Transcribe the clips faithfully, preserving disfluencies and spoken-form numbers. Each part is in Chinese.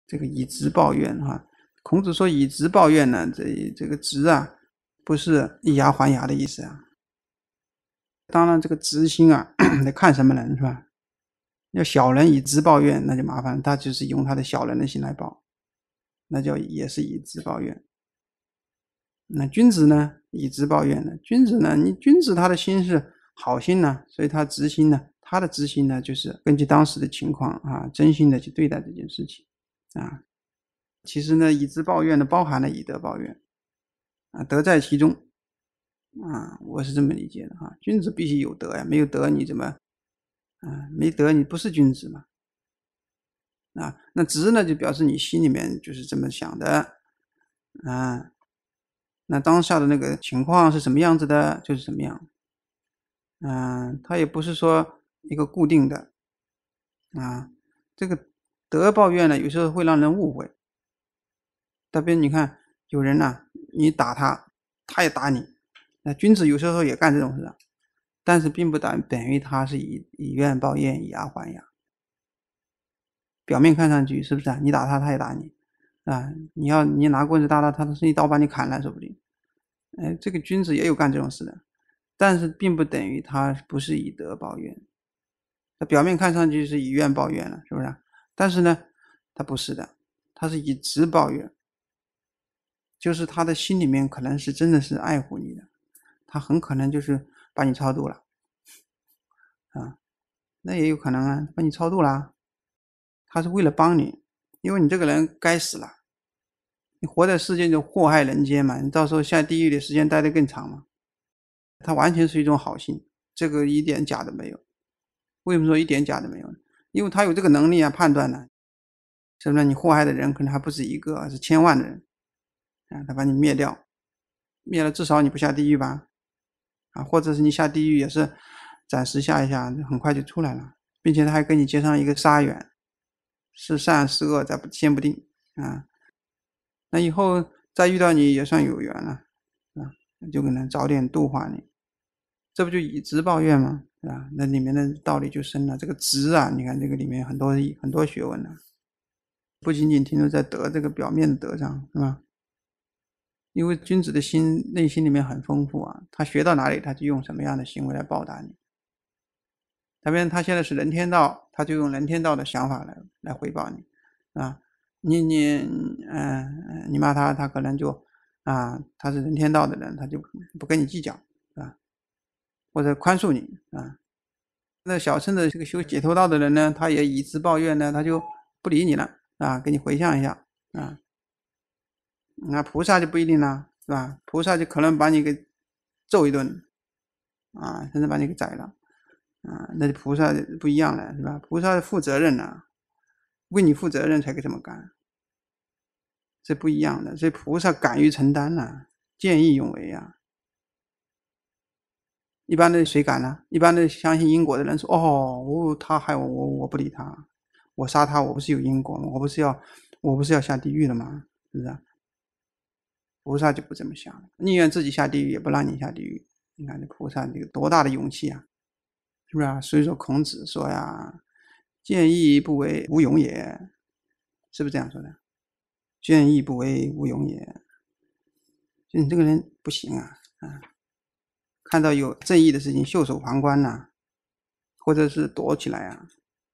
这个以直报怨哈。孔子说以直报怨呢，这这个直啊，不是以牙还牙的意思啊。当然这个直心啊得看什么人是吧？要小人以直报怨那就麻烦，他就是用他的小人的心来报，那叫也是以直报怨。那君子呢以直报怨呢？君子呢，你君子他的心是好心呢，所以他直心呢，他的直心呢就是根据当时的情况啊，真心的去对待这件事情啊。其实呢，以直报怨呢包含了以德报怨啊，德在其中啊，我是这么理解的哈。君子必须有德呀，没有德你怎么啊？没德你不是君子嘛。啊，那直呢就表示你心里面就是这么想的啊。那当下的那个情况是什么样子的，就是什么样。嗯，它也不是说一个固定的啊。这个德报怨呢，有时候会让人误会。特别你看，有人呢、啊，你打他，他也打你。那君子有时候也干这种事，但是并不等等于他是以以怨报怨，以牙还牙。表面看上去是不是啊？你打他，他也打你。啊，你要你拿棍子打他，他是一刀把你砍了，说不定。哎，这个君子也有干这种事的，但是并不等于他不是以德报怨。他表面看上去是以怨报怨了，是不是？但是呢，他不是的，他是以直报怨，就是他的心里面可能是真的是爱护你的，他很可能就是把你超度了啊，那也有可能啊，把你超度了，他是为了帮你，因为你这个人该死了。你活在世界就祸害人间嘛，你到时候下地狱的时间待得更长嘛。他完全是一种好心，这个一点假的没有。为什么说一点假的没有呢？因为他有这个能力啊，判断呢，是不是？你祸害的人可能还不止一个，而是千万的人啊，他把你灭掉，灭了至少你不下地狱吧？啊，或者是你下地狱也是暂时下一下，很快就出来了，并且他还跟你接上一个杀缘，是善是恶咱先不定啊。那以后再遇到你也算有缘了啊，就可能早点度化你，这不就以直报怨吗？是吧？那里面的道理就深了。这个直啊，你看这个里面很多很多学问呢、啊，不仅仅停留在德这个表面的德上，是吧？因为君子的心内心里面很丰富啊，他学到哪里他就用什么样的行为来报答你。特别他现在是人天道，他就用人天道的想法来来回报你啊。你你嗯、呃、你骂他，他可能就啊，他是人天道的人，他就不跟你计较啊，或者宽恕你啊。那小乘的这个修解脱道的人呢，他也以直报怨呢，他就不理你了啊，给你回向一下啊。那菩萨就不一定了，是吧？菩萨就可能把你给揍一顿啊，甚至把你给宰了啊。那菩萨不一样了，是吧？菩萨负责任啊，为你负责任才可以这么干，这不一样的。所以菩萨敢于承担啊，见义勇为啊。一般的谁敢呢？一般的相信因果的人说：“哦，我他害我，我我不理他，我杀他，我不是有因果吗？我不是要我不是要下地狱了吗？是不是？”菩萨就不这么想，宁愿自己下地狱，也不让你下地狱。你看这菩萨这个多大的勇气啊，是不是啊？所以说孔子说呀：“见义不为无勇也。”是不是这样说的？见义不为无勇也，就你这个人不行啊啊！看到有正义的事情袖手旁观呐、啊，或者是躲起来啊。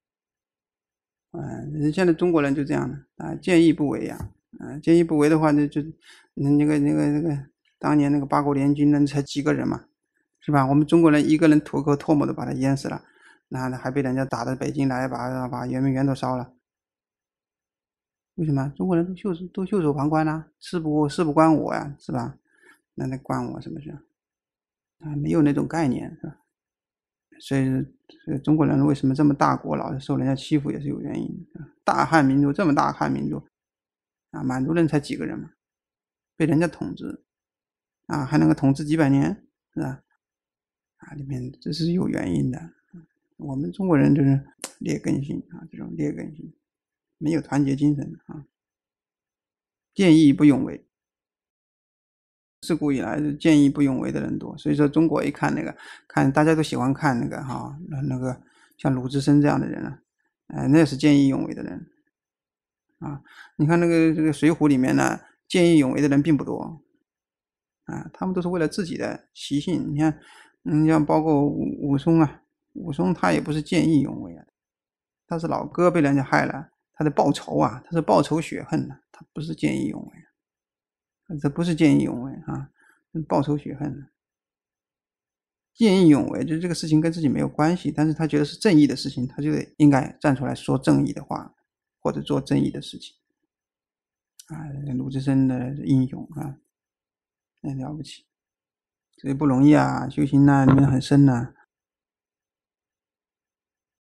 嗯，现在中国人就这样的啊，见义不为啊。啊，见义不为的话，那就那个那个那个当年那个八国联军那才几个人嘛，是吧？我们中国人一个人吐口唾沫都把他淹死了，那还被人家打到北京来，把把圆明园都烧了。为什么中国人都袖手都袖手旁观啊？事不事不关我呀，是吧？那那关我什么事啊？没有那种概念，是吧？所以，所以中国人为什么这么大国，老是受人家欺负，也是有原因的。大汉民族这么大汉民族啊，满族人才几个人嘛，被人家统治啊，还能够统治几百年，是吧？啊，里面这是有原因的。我们中国人就是劣根性啊，这种劣根性，没有团结精神啊，见义不勇为。自古以来见义不勇为的人多，所以说中国一看那个，看大家都喜欢看那个哈，那个像鲁智深这样的人啊，呃，那是见义勇为的人啊。你看那个这个《水浒》里面呢，见义勇为的人并不多啊，他们都是为了自己的习性。你看，嗯，像包括武武松啊，武松他也不是见义勇为啊，他是老哥被人家害了，他在报仇啊，他是报仇雪恨的，他不是见义勇为，这不是见义勇为啊，报仇雪恨的。见义勇为，就这个事情跟自己没有关系，但是他觉得是正义的事情，他就得应该站出来说正义的话，或者做正义的事情。啊，鲁智深的英勇啊，很了不起，所以不容易啊，修行呢里面很深呢、啊。